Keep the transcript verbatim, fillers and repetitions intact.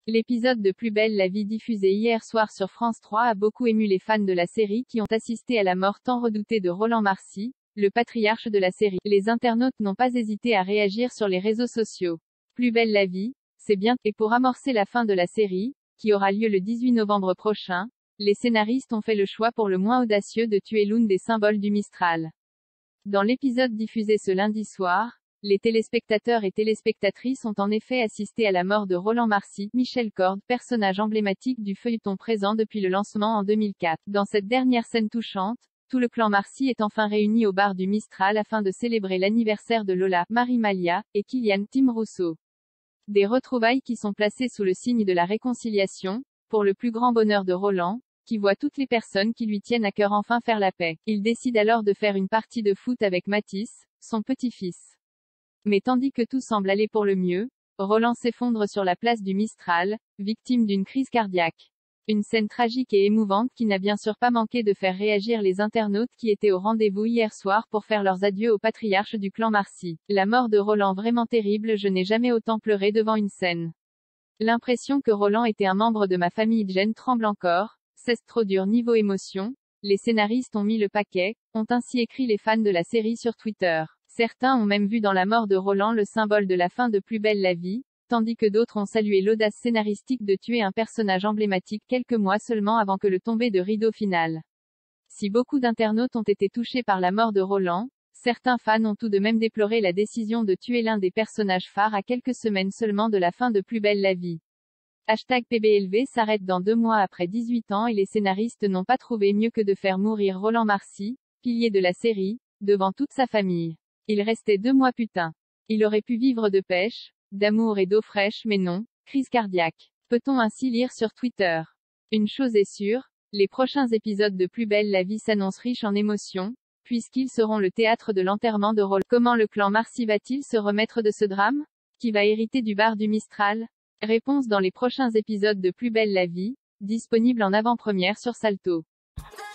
L'épisode de Plus belle la vie diffusé hier soir sur France trois a beaucoup ému les fans de la série qui ont assisté à la mort tant redoutée de Roland Marcy, le patriarche de la série. Les internautes n'ont pas hésité à réagir sur les réseaux sociaux. Plus belle la vie, c'est bien, et pour amorcer la fin de la série, qui aura lieu le dix-huit novembre prochain, les scénaristes ont fait le choix pour le moins audacieux de tuer l'une des symboles du Mistral. Dans l'épisode diffusé ce lundi soir, les téléspectateurs et téléspectatrices ont en effet assisté à la mort de Roland Marcy, Michel Corde, personnage emblématique du feuilleton présent depuis le lancement en deux mille quatre. Dans cette dernière scène touchante, tout le clan Marcy est enfin réuni au bar du Mistral afin de célébrer l'anniversaire de Lola, Marie Malia, et Kylian Tim Rousseau. Des retrouvailles qui sont placées sous le signe de la réconciliation, pour le plus grand bonheur de Roland, qui voit toutes les personnes qui lui tiennent à cœur enfin faire la paix. Il décide alors de faire une partie de foot avec Mathis, son petit-fils. Mais tandis que tout semble aller pour le mieux, Roland s'effondre sur la place du Mistral, victime d'une crise cardiaque. Une scène tragique et émouvante qui n'a bien sûr pas manqué de faire réagir les internautes qui étaient au rendez-vous hier soir pour faire leurs adieux au patriarche du clan Marcy. La mort de Roland vraiment terrible, je n'ai jamais autant pleuré devant une scène. L'impression que Roland était un membre de ma famille Jen tremble encore, c'est trop dur niveau émotion. Les scénaristes ont mis le paquet, ont ainsi écrit les fans de la série sur Twitter. Certains ont même vu dans la mort de Roland le symbole de la fin de Plus belle la vie, tandis que d'autres ont salué l'audace scénaristique de tuer un personnage emblématique quelques mois seulement avant que le tombé de rideau final. Si beaucoup d'internautes ont été touchés par la mort de Roland, certains fans ont tout de même déploré la décision de tuer l'un des personnages phares à quelques semaines seulement de la fin de Plus belle la vie. Hashtag P B L V s'arrête dans deux mois après dix-huit ans et les scénaristes n'ont pas trouvé mieux que de faire mourir Roland Marcy, pilier de la série, devant toute sa famille. Il restait deux mois putain. Il aurait pu vivre de pêche, d'amour et d'eau fraîche mais non, crise cardiaque. Peut-on ainsi lire sur Twitter. Une chose est sûre, les prochains épisodes de Plus belle la vie s'annoncent riches en émotions, puisqu'ils seront le théâtre de l'enterrement de Roland. Comment le clan Marcy va-t-il se remettre de ce drame? Qui va hériter du bar du Mistral? Réponse dans les prochains épisodes de Plus belle la vie, disponible en avant-première sur Salto.